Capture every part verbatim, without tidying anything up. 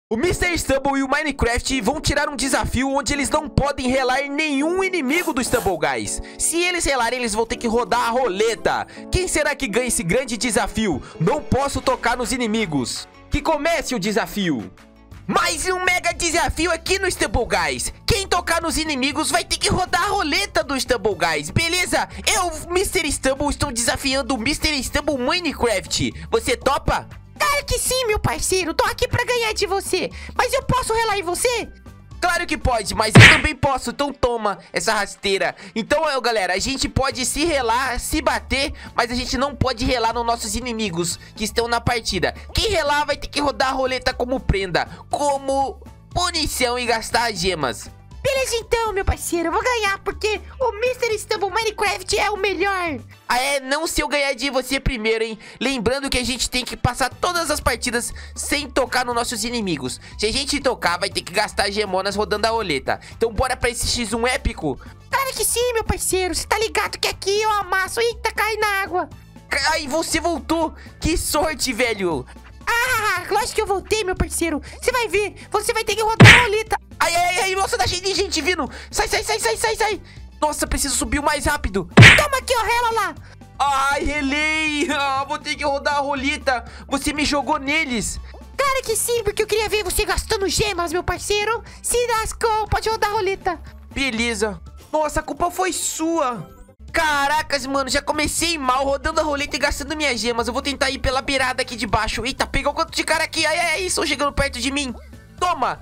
O mister Stumble e o Minecraft vão tirar um desafio onde eles não podem relar nenhum inimigo do Stumble Guys. Se eles relarem, eles vão ter que rodar a roleta. Quem será que ganha esse grande desafio? Não posso tocar nos inimigos. Que comece o desafio. Mais um mega desafio aqui no Stumble Guys. Quem tocar nos inimigos vai ter que rodar a roleta do Stumble Guys, beleza? Eu, mister Stumble, estou desafiando o mister Stumble Minecraft. Você topa? Claro que sim, meu parceiro. Tô aqui pra ganhar de você. Mas eu posso relar em você? Claro que pode, mas eu também posso. Então toma essa rasteira. Então, eu, galera, a gente pode se relar, se bater, mas a gente não pode relar nos nossos inimigos que estão na partida. Quem relar vai ter que rodar a roleta como prenda, como punição e gastar as gemas. Beleza então, meu parceiro, eu vou ganhar porque o mister Stumble Minecraft é o melhor. Ah, é? Não se eu ganhar de você primeiro, hein? Lembrando que a gente tem que passar todas as partidas sem tocar nos nossos inimigos. Se a gente tocar, vai ter que gastar gemonas rodando a roleta. Então bora pra esse xis um épico? Claro que sim, meu parceiro. Você tá ligado que aqui eu amasso. Eita, cai na água. Ai, você voltou. Que sorte, velho. Ah, lógico que eu voltei, meu parceiro. Você vai ver, você vai ter que rodar a roleta. Ai, ai, ai, nossa, tá cheio de gente vindo. Sai, sai, sai, sai, sai, sai. Nossa, preciso subir o mais rápido. Toma aqui, ó, rela lá. Ai, relei. Ah, vou ter que rodar a roleta. Você me jogou neles. Claro que sim, porque eu queria ver você gastando gemas, meu parceiro. Se lascou, pode rodar a roleta. Beleza. Nossa, a culpa foi sua. Caracas, mano, já comecei mal, rodando a roleta e gastando minhas gemas. Eu vou tentar ir pela beirada aqui de baixo. Eita, pegou quanto de cara aqui. Ai, ai, ai, estão chegando perto de mim. Toma.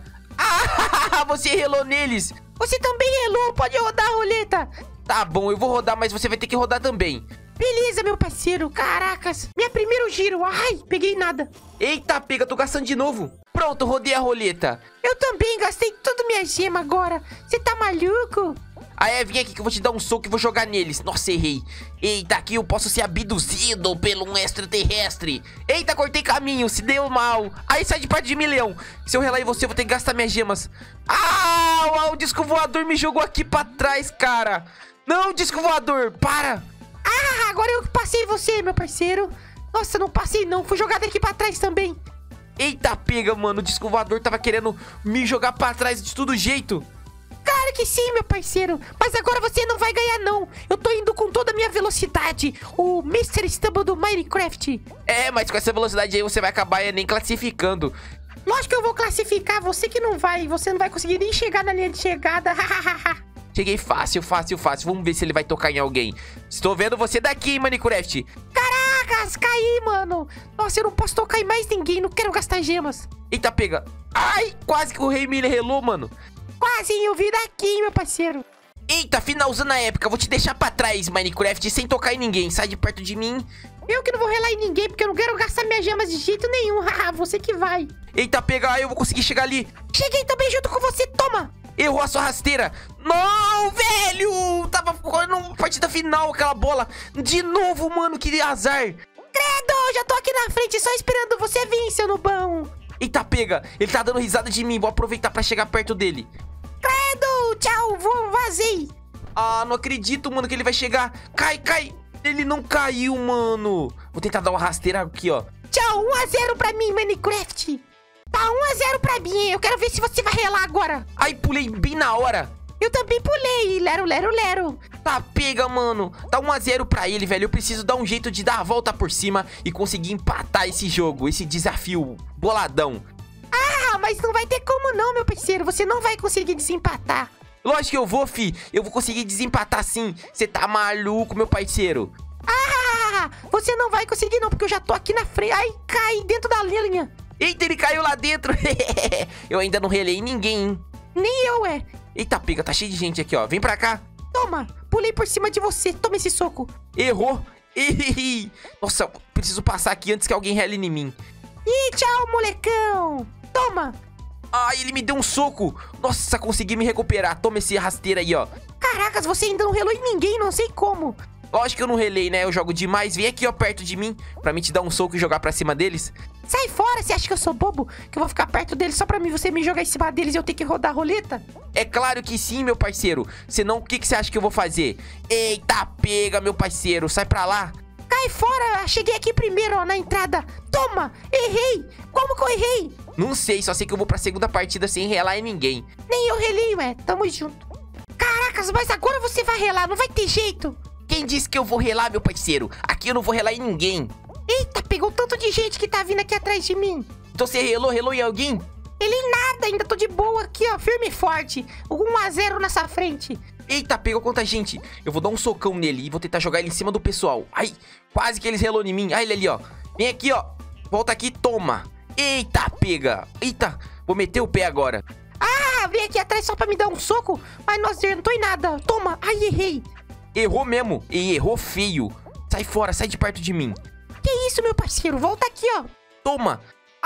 Ah, você relou neles. Você também relou, pode rodar a roleta. Tá bom, eu vou rodar, mas você vai ter que rodar também. Beleza, meu parceiro, caracas. Minha primeiro giro, ai, peguei nada. Eita, pega, tô gastando de novo. Pronto, rodei a roleta. Eu também gastei toda minha gema agora. Você tá maluco? Ah, é, vem aqui que eu vou te dar um soco e vou jogar neles. Nossa, errei. Eita, aqui eu posso ser abduzido pelo um extraterrestre. Eita, cortei caminho, se deu mal. Aí sai de perto de mim, leão. Se eu relar em você, eu vou ter que gastar minhas gemas. Ah, o disco voador me jogou aqui pra trás, cara. Não, disco voador, para. Ah, agora eu passei você, meu parceiro. Nossa, não passei não, fui jogado aqui pra trás também. Eita, pega, mano, o disco voador tava querendo me jogar pra trás de todo jeito. Claro que sim, meu parceiro. Mas agora você não vai ganhar, não. Eu tô indo com toda a minha velocidade. O mister Stumble do Minecraft. É, mas com essa velocidade aí você vai acabar nem classificando. Lógico que eu vou classificar. Você que não vai. Você não vai conseguir nem chegar na linha de chegada. Cheguei fácil, fácil, fácil. Vamos ver se ele vai tocar em alguém. Estou vendo você daqui, hein, Minecraft. Caracas, caí, mano. Nossa, eu não posso tocar em mais ninguém. Não quero gastar gemas. Eita, pega. Ai, quase que o Rei Miller relou, mano. Quase, eu vi daqui, meu parceiro. Eita, finalzando a época. Vou te deixar pra trás, Minecraft, sem tocar em ninguém. Sai de perto de mim. Eu que não vou relar em ninguém, porque eu não quero gastar minhas gemas de jeito nenhum. Haha, você que vai. Eita, pega. Ai, eu vou conseguir chegar ali. Cheguei também junto com você, toma. Errou a sua rasteira. Não, velho. Tava correndo uma partida final, aquela bola. De novo, mano, que azar. Credo, já tô aqui na frente só esperando você vir, seu nubão. Eita, pega. Ele tá dando risada de mim. Vou aproveitar pra chegar perto dele. Credo, tchau, vou, vazei. Ah, não acredito, mano, que ele vai chegar. Cai, cai. Ele não caiu, mano. Vou tentar dar uma rasteira aqui, ó. Tchau, um a zero pra mim, Minecraft. Tá um a zero pra mim, eu quero ver se você vai relar agora. Ai, pulei bem na hora. Eu também pulei, lero, lero, lero. Tá, pega, mano. Tá um a zero pra ele, velho. Eu preciso dar um jeito de dar a volta por cima e conseguir empatar esse jogo, esse desafio boladão. Ah, mas não vai ter como não, meu parceiro. Você não vai conseguir desempatar. Lógico que eu vou, fi. Eu vou conseguir desempatar sim. Você tá maluco, meu parceiro. Ah, você não vai conseguir não, porque eu já tô aqui na frente. Ai, cai dentro da linha. Eita, ele caiu lá dentro. Eu ainda não relei ninguém, hein? Nem eu, é. Eita, pega, tá cheio de gente aqui, ó. Vem pra cá. Toma, pulei por cima de você. Toma esse soco. Errou. Nossa, preciso passar aqui antes que alguém rele em mim. Ih, tchau, molecão. Toma. Ai, ele me deu um soco. Nossa, consegui me recuperar. Toma esse rasteiro aí, ó. Caracas, você ainda não relou em ninguém, não sei como. Lógico que eu não relei, né? Eu jogo demais. Vem aqui, ó, perto de mim, pra mim te dar um soco e jogar pra cima deles. Sai fora, você acha que eu sou bobo? Que eu vou ficar perto deles só pra mim você me jogar em cima deles e eu ter que rodar a roleta? É claro que sim, meu parceiro. Senão, o que, que você acha que eu vou fazer? Eita, pega, meu parceiro. Sai pra lá. Cai fora, cheguei aqui primeiro, ó, na entrada. Toma, errei. Como que eu errei? Não sei, só sei que eu vou pra segunda partida sem relar em ninguém. Nem eu relei, ué, tamo junto. Caracas, mas agora você vai relar, não vai ter jeito. Quem disse que eu vou relar, meu parceiro? Aqui eu não vou relar em ninguém. Eita, pegou tanto de gente que tá vindo aqui atrás de mim. Então você relou, relou em alguém? Relei nada, ainda tô de boa aqui, ó, firme e forte. um a zero nessa frente. Eita, pegou quanta gente. Eu vou dar um socão nele e vou tentar jogar ele em cima do pessoal. Ai, quase que eles relou em mim. Ai, ele ali, ó. Vem aqui, ó. Volta aqui, toma. Eita, pega. Eita, vou meter o pé agora. Ah, vem aqui atrás só pra me dar um soco. Mas nossa, eu não tô em nada. Toma, ai, errei. Errou mesmo. E errou feio. Sai fora, sai de perto de mim. Que isso, meu parceiro? Volta aqui, ó. Toma.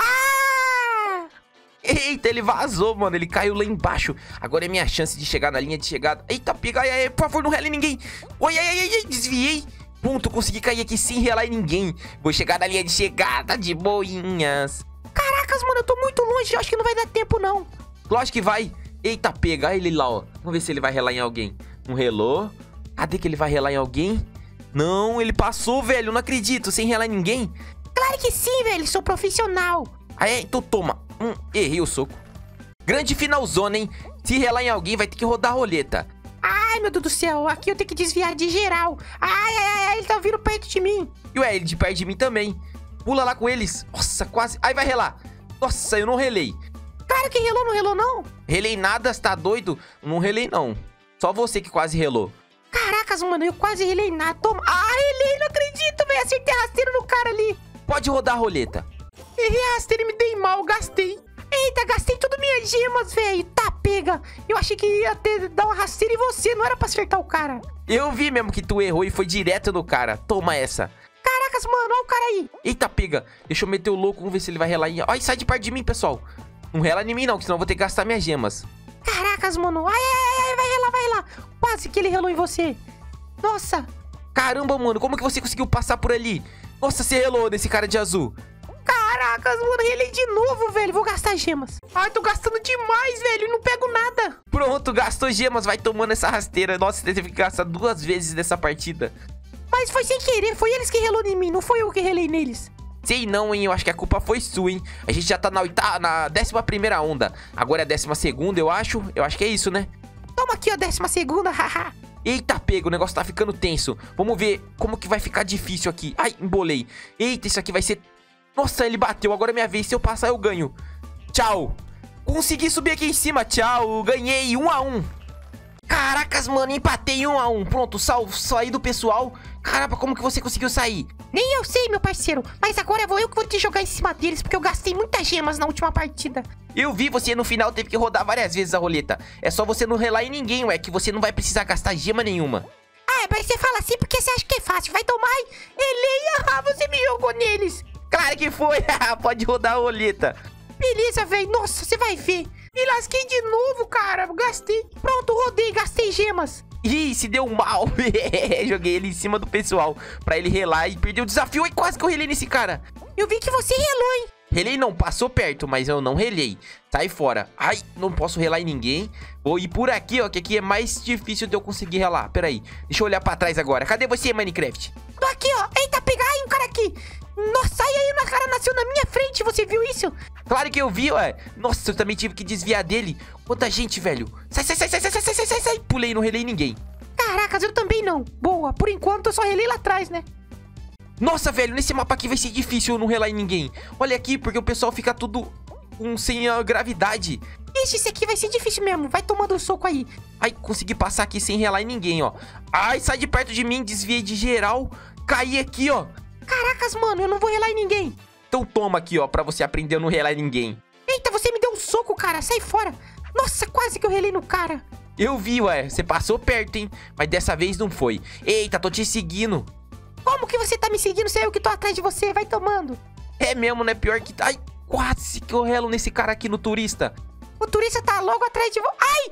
Ah! Eita, ele vazou, mano. Ele caiu lá embaixo. Agora é minha chance de chegar na linha de chegada. Eita, pega. Ai, ai, por favor, não rele em ninguém. Oi, ai, ai, ai, desviei. Ponto, consegui cair aqui sem relar em ninguém. Vou chegar na linha de chegada de boinhas. Caracas, mano, eu tô muito longe. Eu acho que não vai dar tempo, não. Lógico que vai. Eita, pega. Ele lá, ó. Vamos ver se ele vai relar em alguém. Não relou. Cadê que ele vai relar em alguém? Não, ele passou, velho. Não acredito. Sem relar em ninguém. Claro que sim, velho. Sou profissional. Aí, então toma. Hum, errei o soco. Grande finalzona, hein? Se relar em alguém, vai ter que rodar a roleta. Ai, meu Deus do céu. Aqui eu tenho que desviar de geral. Ai, ai, ai. Ele tá vindo perto de mim. E ué, ele de perto de mim também. Pula lá com eles. Nossa, quase. Aí vai relar. Nossa, eu não relei. Claro que relou, não relou, não. Relei nada, você tá doido? Não relei, não. Só você que quase relou. Caracas, mano, eu quase relei nada. Toma. Ah, relei, não acredito, velho. Acertei rasteiro no cara ali. Pode rodar a roleta. Errei a rasteira e me dei mal, gastei. Eita, gastei tudo minhas gemas, velho. Tá, pega. Eu achei que ia ter, dar uma rasteira em você, não era pra acertar o cara. Eu vi mesmo que tu errou e foi direto no cara. Toma essa. Caracas, mano, olha o cara aí. Eita, pega. Deixa eu meter o louco, vamos ver se ele vai relar em... Ai, sai de perto de mim, pessoal. Não rela em mim não, que senão eu vou ter que gastar minhas gemas. Caracas, mano. Ai, ai, ai, vai relar, vai relar. Quase que ele relou em você. Nossa. Caramba, mano, como que você conseguiu passar por ali? Nossa, você relou nesse cara de azul. Caracas, mano, relei de novo, velho. Vou gastar gemas. Ai, tô gastando demais, velho. Não pego nada. Pronto, gastou gemas, vai tomando essa rasteira. Nossa, você teve que gastar duas vezes nessa partida. Mas foi sem querer, foi eles que relou em mim, não foi eu que relei neles. Sei não, hein, eu acho que a culpa foi sua, hein. A gente já tá na oitava, na décima primeira onda. Agora é a décima segunda, eu acho. Eu acho que é isso, né? Toma aqui, ó, décima segunda, haha. Eita, pega, o negócio tá ficando tenso. Vamos ver como que vai ficar difícil aqui. Ai, embolei. Eita, isso aqui vai ser... Nossa, ele bateu, agora é minha vez. Se eu passar, eu ganho. Tchau. Consegui subir aqui em cima, tchau. Ganhei, um a um. Caracas, mano, empatei um a um. Pronto, sal, saí do pessoal. Caramba, como que você conseguiu sair? Nem eu sei, meu parceiro. Mas agora vou eu que vou te jogar em cima deles, porque eu gastei muitas gemas na última partida. Eu vi, você no final teve que rodar várias vezes a roleta. É só você não relar em ninguém, ué, que você não vai precisar gastar gema nenhuma. Ah, mas você fala assim porque você acha que é fácil. Vai tomar, relei, ah, você me jogou neles. Claro que foi, pode rodar a roleta. Beleza, velho, nossa, você vai ver. Me lasquei de novo, cara, gastei. Pronto, rodei, gastei gemas. Ih, se deu mal. Joguei ele em cima do pessoal pra ele relar e perdeu o desafio. E quase que eu relei nesse cara. Eu vi que você relou, hein. Relei não, passou perto, mas eu não relei. Sai fora. Ai, não posso relar em ninguém. Vou ir por aqui, ó, que aqui é mais difícil de eu conseguir relar. Pera aí, deixa eu olhar pra trás agora. Cadê você, Minecraft? Tô aqui, ó. Eita, pegar aí um cara aqui. Nossa, aí aí, o cara nasceu na minha frente, você viu isso? Claro que eu vi, ué. Nossa, eu também tive que desviar dele. Quanta gente, velho. Sai, sai, sai, sai, sai, sai, sai, sai, sai. Pulei, não relei ninguém. Caracas, eu também não. Boa, por enquanto eu só relei lá atrás, né? Nossa, velho, nesse mapa aqui vai ser difícil eu não relar em ninguém. Olha aqui, porque o pessoal fica tudo um, sem a gravidade. Ixi, esse aqui vai ser difícil mesmo. Vai tomando um soco aí. Ai, consegui passar aqui sem relar em ninguém, ó. Ai, sai de perto de mim, desviei de geral. Caí aqui, ó. Caracas, mano, eu não vou relar em ninguém. Então toma aqui, ó, pra você aprender a não relar em ninguém. Eita, você me deu um soco, cara. Sai fora. Nossa, quase que eu relei no cara. Eu vi, ué. Você passou perto, hein? Mas dessa vez não foi. Eita, tô te seguindo. Como que você tá me seguindo se é eu que tô atrás de você? Vai tomando. É mesmo, né? Pior que... Ai, quase que eu relo nesse cara aqui no turista. O turista tá logo atrás de você. Ai!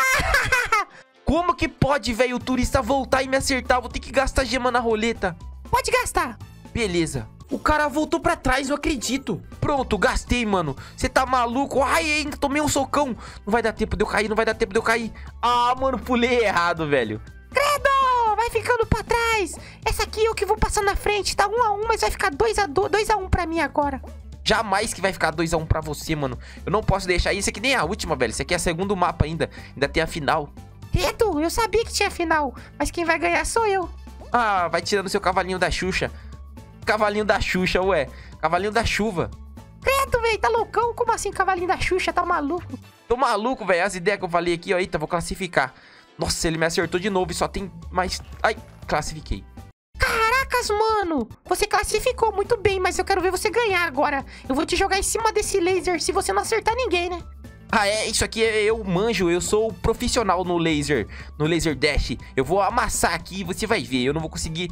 Ah! Como que pode, velho, o turista voltar e me acertar? Vou ter que gastar gema na roleta. Pode gastar. Beleza. O cara voltou pra trás, eu acredito. Pronto, gastei, mano. Você tá maluco? Ai, ainda tomei um socão. Não vai dar tempo de eu cair, não vai dar tempo de eu cair. Ah, mano, pulei errado, velho. Credo! vai ficando pra trás. Essa aqui eu que vou passar na frente. Tá um a um, mas vai ficar dois a um pra mim agora. Jamais que vai ficar dois a um pra você, mano. Eu não posso deixar isso aqui nem a última, velho. Isso aqui é o segundo mapa ainda. Ainda tem a final. Edu, eu sabia que tinha final, mas quem vai ganhar sou eu. Ah, vai tirando seu cavalinho da Xuxa. Cavalinho da Xuxa, ué. Cavalinho da chuva. Credo, velho, tá loucão? Como assim, cavalinho da Xuxa? Tá maluco? Tô maluco, velho. As ideias que eu falei aqui, ó. Eita, vou classificar. Nossa, ele me acertou de novo e só tem mais... Ai, classifiquei. Caracas, mano. Você classificou muito bem, mas eu quero ver você ganhar agora. Eu vou te jogar em cima desse laser se você não acertar ninguém, né? Ah, é? Isso aqui é, eu manjo. Eu sou profissional no laser. No laser dash. Eu vou amassar aqui e você vai ver. Eu não vou conseguir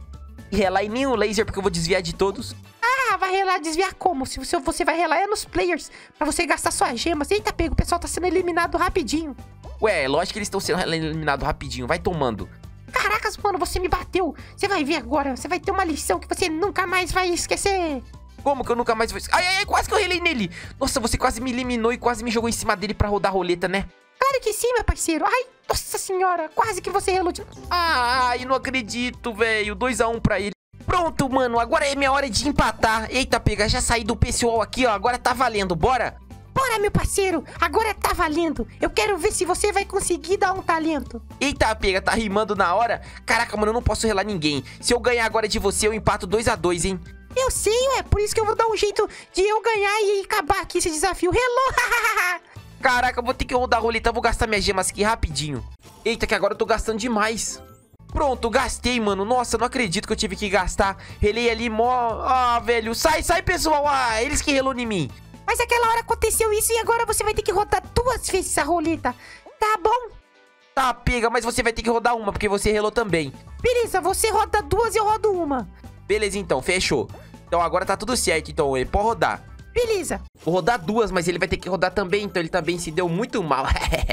relar em nenhum laser porque eu vou desviar de todos. Ah, vai relar, desviar como? Se você, você vai relar é nos players, pra você gastar suas gemas. Eita, pego, o pessoal tá sendo eliminado rapidinho. Ué, lógico que eles estão sendo eliminados rapidinho. Vai tomando. Caracas, mano, você me bateu. Você vai ver agora. Você vai ter uma lição que você nunca mais vai esquecer. Como que eu nunca mais vou... Ai, ai, ai, quase que eu relei nele. Nossa, você quase me eliminou e quase me jogou em cima dele pra rodar a roleta, né? Claro que sim, meu parceiro. Ai, nossa senhora, quase que você relou de... Ai, não acredito, velho. dois a um pra ele. Pronto, mano, agora é minha hora de empatar. Eita, pega, já saí do pessoal aqui, ó. Agora tá valendo, bora? Bora, meu parceiro, agora tá valendo. Eu quero ver se você vai conseguir dar um talento. Eita, pega, tá rimando na hora. Caraca, mano, eu não posso relar ninguém. Se eu ganhar agora de você, eu empato dois a dois, hein? Eu sei, ué, por isso que eu vou dar um jeito de eu ganhar e acabar aqui esse desafio. Hello! Caraca, eu vou ter que rodar a roleta, eu vou gastar minhas gemas aqui rapidinho. Eita, que agora eu tô gastando demais. Pronto, gastei, mano. Nossa, não acredito que eu tive que gastar. Relei ali, mó... Ah, velho, sai, sai, pessoal. Ah, eles que relou em mim. Mas aquela hora aconteceu isso e agora você vai ter que rodar duas vezes essa roleta. Tá bom? Tá, pega, mas você vai ter que rodar uma, porque você relou também. Beleza, você roda duas e eu rodo uma. Beleza, então, fechou. Então agora tá tudo certo, então ele pode rodar. Beleza. Vou rodar duas, mas ele vai ter que rodar também, então ele também se deu muito mal.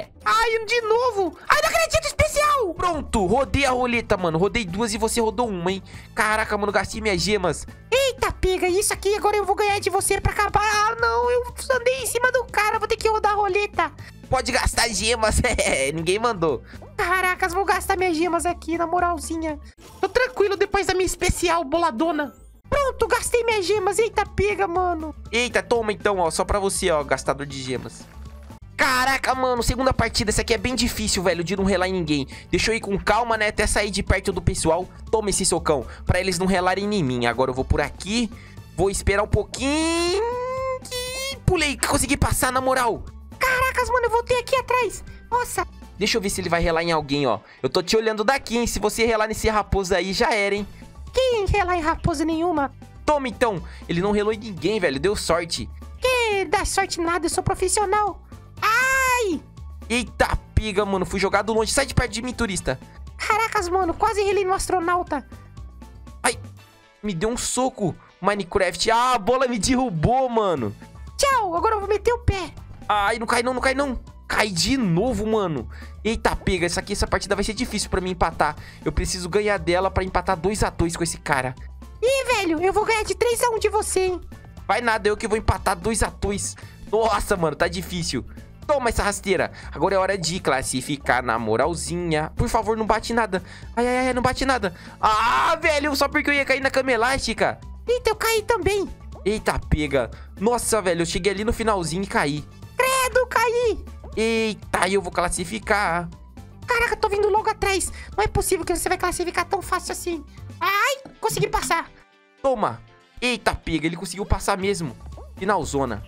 Ai, de novo. Ai, não acredito, especial. Pronto, rodei a roleta, mano. Rodei duas e você rodou uma, hein. Caraca, mano, gastei minhas gemas. Eita, pega, isso aqui agora eu vou ganhar de você pra acabar. Ah, não, eu andei em cima do cara, vou ter que rodar a roleta. Pode gastar gemas, ninguém mandou. Caracas, vou gastar minhas gemas aqui, na moralzinha. Tô tranquilo depois da minha especial boladona. Pronto, gastei minhas gemas. Eita, pega, mano. Eita, toma então, ó, só pra você, ó, gastador de gemas. Caraca, mano, segunda partida. Essa aqui é bem difícil, velho, de não relar em ninguém. Deixa eu ir com calma, né, até sair de perto do pessoal. Toma esse socão, pra eles não relarem em mim. Agora eu vou por aqui, vou esperar um pouquinho. Pulei, consegui passar, na moral. Caracas, mano, eu voltei aqui atrás. Nossa. Deixa eu ver se ele vai relar em alguém, ó. Eu tô te olhando daqui, hein. Se você relar nesse raposo aí, já era, hein. Quem relar em raposa nenhuma? Toma, então. Ele não relou em ninguém, velho. Deu sorte. Que dá sorte nada, eu sou profissional. Ai! Eita, pega, mano. Fui jogado longe. Sai de perto de mim, turista. Caracas, mano. Quase relei no astronauta. Ai, me deu um soco, Minecraft. Ah, a bola me derrubou, mano. Tchau, agora eu vou meter o pé. Ai, não cai não, não cai não. Cai de novo, mano. Eita, pega. Essa aqui, essa partida vai ser difícil pra mim empatar. Eu preciso ganhar dela pra empatar dois a dois com esse cara. Ih, velho, eu vou ganhar de três a um de você, hein. Vai nada, eu que vou empatar dois a dois. Nossa, mano, tá difícil. Toma essa rasteira. Agora é hora de classificar na moralzinha. Por favor, não bate nada. Ai, ai, ai, não bate nada. Ah, velho, só porque eu ia cair na cama elástica. Eita, eu caí também. Eita, pega. Nossa, velho, eu cheguei ali no finalzinho e caí. Credo, caí. Eita, eu vou classificar. Caraca, tô vindo logo atrás. Não é possível que você vai classificar tão fácil assim. Ai, consegui passar. Toma. Eita, pega, ele conseguiu passar mesmo. Finalzona.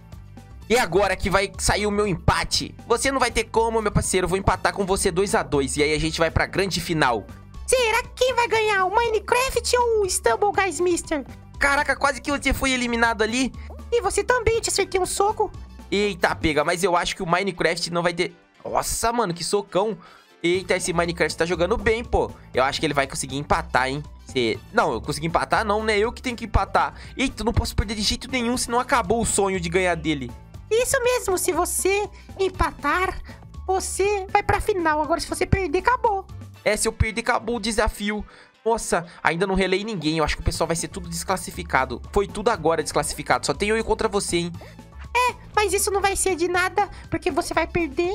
E agora que vai sair o meu empate. Você não vai ter como, meu parceiro. Eu vou empatar com você dois a dois. E aí a gente vai pra grande final. Será que quem vai ganhar? O Minecraft ou o Stumble Guys Mister? Caraca, quase que você foi eliminado ali. E você também, eu te acertei um soco. Eita, pega, mas eu acho que o Minecraft não vai ter... Nossa, mano, que socão. Eita, esse Minecraft tá jogando bem, pô. Eu acho que ele vai conseguir empatar, hein. Cê... Não, eu consegui empatar não, né? Eu que tenho que empatar. Eita, eu não posso perder de jeito nenhum, senão acabou o sonho de ganhar dele. Isso mesmo, se você empatar, você vai pra final. Agora, se você perder, acabou. É, se eu perder, acabou o desafio. Nossa, ainda não relei ninguém. Eu acho que o pessoal vai ser tudo desclassificado. Foi tudo agora desclassificado. Só tem eu contra você, hein. É, mas isso não vai ser de nada, porque você vai perder.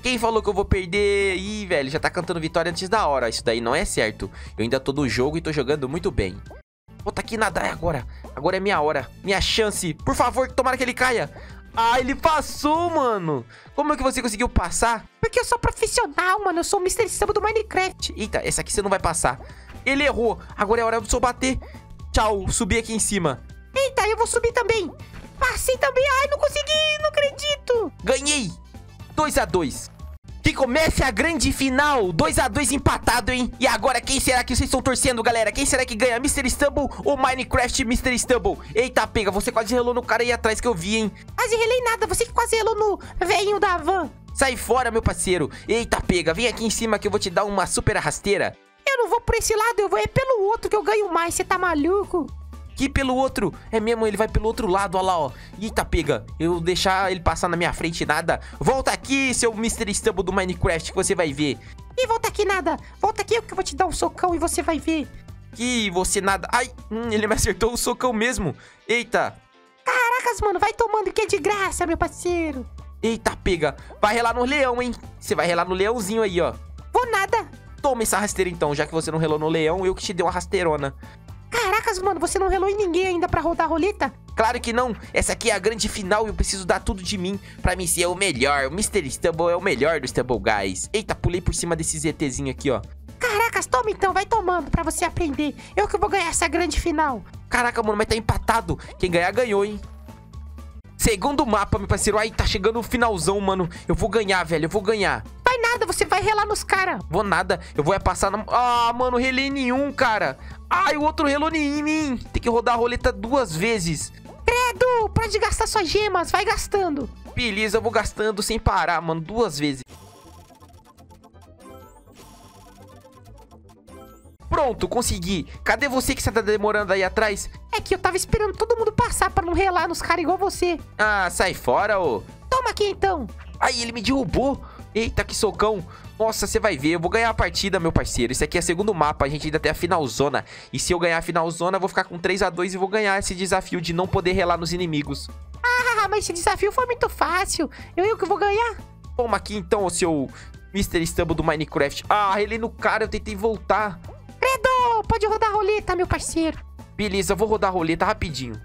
Quem falou que eu vou perder? Ih, velho, já tá cantando vitória antes da hora. Isso daí não é certo. Eu ainda tô no jogo e tô jogando muito bem. Pô, tá aqui nada, é agora. Agora é minha hora, minha chance. Por favor, tomara que ele caia. Ah, ele passou, mano. Como é que você conseguiu passar? Porque eu sou profissional, mano. Eu sou o mister Samba do Minecraft. Eita, essa aqui você não vai passar. Ele errou. Agora é hora do seu bater. Tchau, subi aqui em cima. Eita, eu vou subir também. Passei também. Ai, não consegui, não acredito. Ganhei. dois a dois. Que comece a grande final. dois a dois empatado, hein? E agora, quem será que vocês estão torcendo, galera? Quem será que ganha? mister Stumble ou Minecraft mister Stumble? Eita, pega, você quase relou no cara aí atrás que eu vi, hein? Quase relei nada, você que quase relou no velhinho da van. Sai fora, meu parceiro. Eita, pega, vem aqui em cima que eu vou te dar uma super rasteira. Eu não vou por esse lado, eu vou é pelo outro que eu ganho mais, você tá maluco? Que pelo outro? É mesmo, ele vai pelo outro lado, olha lá, ó. Eita, pega. Eu deixar ele passar na minha frente nada. Volta aqui, seu mister Stumble do Minecraft, que você vai ver. Ih, volta aqui nada. Volta aqui que eu vou te dar um socão e você vai ver. Que você nada... Ai, hum, ele me acertou o socão mesmo. Eita. Caracas, mano, vai tomando que é de graça, meu parceiro. Eita, pega. Vai relar no leão, hein. Você vai relar no leãozinho aí, ó. Vou nada. Toma essa rasteira então, já que você não relou no leão, eu que te dei uma rasteirona. Caracas, mano, você não relou em ninguém ainda pra rodar a roleta? Claro que não, essa aqui é a grande final e eu preciso dar tudo de mim pra mim ser o melhor. O mister Stumble é o melhor do Stumble Guys. Eita, pulei por cima desse ZTzinho aqui, ó. Caracas, toma então, vai tomando pra você aprender. Eu que vou ganhar essa grande final. Caraca, mano, mas tá empatado. Quem ganhar, ganhou, hein. Segundo mapa, meu parceiro. Ai, tá chegando o finalzão, mano. Eu vou ganhar, velho, eu vou ganhar. Vai nada, você vai relar nos caras. Vou nada, eu vou é passar na... Ah, mano, relei nenhum, cara. Ai, o outro relou em mim. Tem que rodar a roleta duas vezes. Credo, pode gastar suas gemas, vai gastando. Beleza, eu vou gastando sem parar, mano, duas vezes. Pronto, consegui. Cadê você que você tá demorando aí atrás? É que eu tava esperando todo mundo passar pra não relar nos caras igual você. Ah, sai fora, ô. Toma aqui então. Ai, ele me derrubou. Eita, que socão. Nossa, você vai ver, eu vou ganhar a partida, meu parceiro. Esse aqui é o segundo mapa, a gente ainda tem a finalzona. E se eu ganhar a finalzona, eu vou ficar com três a dois e vou ganhar esse desafio de não poder relar nos inimigos. Ah, mas esse desafio foi muito fácil. Eu, eu que vou ganhar. Toma aqui então, o seu mister Stumble do Minecraft. Ah, relei no cara, eu tentei voltar. Credo, pode rodar a roleta, meu parceiro. Beleza, eu vou rodar a roleta rapidinho.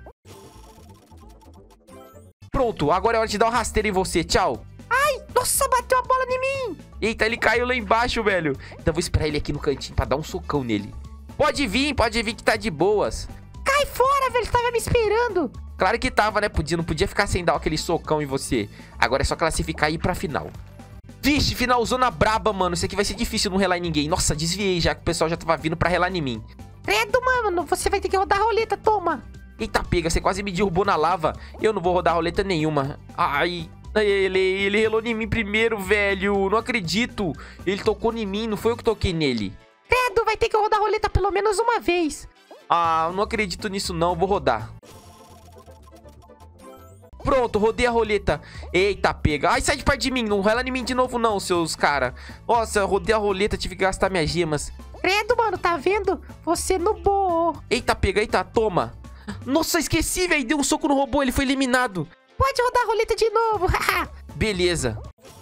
Pronto, agora é hora de dar um rasteiro em você, tchau. Ai, nossa, bateu a bola em mim. Eita, ele caiu lá embaixo, velho. Então eu vou esperar ele aqui no cantinho pra dar um socão nele. Pode vir, pode vir que tá de boas. Cai fora, velho, tava me esperando. Claro que tava, né? Podia, não podia ficar sem dar aquele socão em você. Agora é só classificar e ir pra final. Vixe, finalzona braba, mano. Isso aqui vai ser difícil não relar em ninguém. Nossa, desviei já que o pessoal já tava vindo pra relar em mim. Credo, mano, você vai ter que rodar a roleta, toma. Eita, pega, você quase me derrubou na lava. Eu não vou rodar roleta nenhuma. Ai... Ele, ele relou em mim primeiro, velho. Não acredito. Ele tocou em mim, não foi eu que toquei nele. Credo, vai ter que rodar a roleta pelo menos uma vez. Ah, não acredito nisso não. Vou rodar. Pronto, rodei a roleta. Eita, pega. Ai, sai de perto de mim. Não rela em mim de novo não, seus cara. Nossa, rodei a roleta, tive que gastar minhas gemas. Credo, mano, tá vendo? Você nubou. Eita, pega, eita, toma. Nossa, esqueci, velho. Deu um soco no robô, ele foi eliminado. Pode rodar a roleta de novo. Beleza.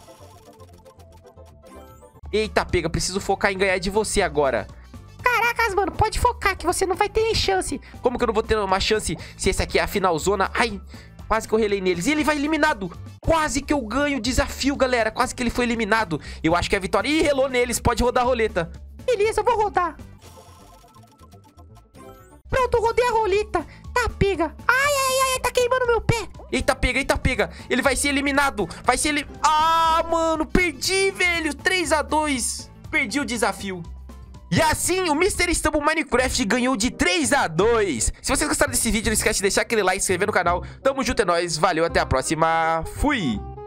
Eita, pega, preciso focar em ganhar de você agora. Caracas, mano, pode focar que você não vai ter nem chance. Como que eu não vou ter uma chance se essa aqui é a finalzona? Ai, quase que eu relei neles. E ele vai eliminado. Quase que eu ganho o desafio, galera. Quase que ele foi eliminado. Eu acho que é a vitória. Ih, relou neles. Pode rodar a roleta. Beleza, eu vou rodar. Pronto, rodei a roleta. Tá, pega. Ai, ai, ai, tá queimando meu pé. Eita, pega, eita, pega. Ele vai ser eliminado. Vai ser ele... Ah, mano, perdi, velho. três a dois. Perdi o desafio. E assim, o mister Stumble Minecraft ganhou de três a dois. Se vocês gostaram desse vídeo, não esquece de deixar aquele like, se inscrever no canal. Tamo junto, é nóis. Valeu, até a próxima. Fui.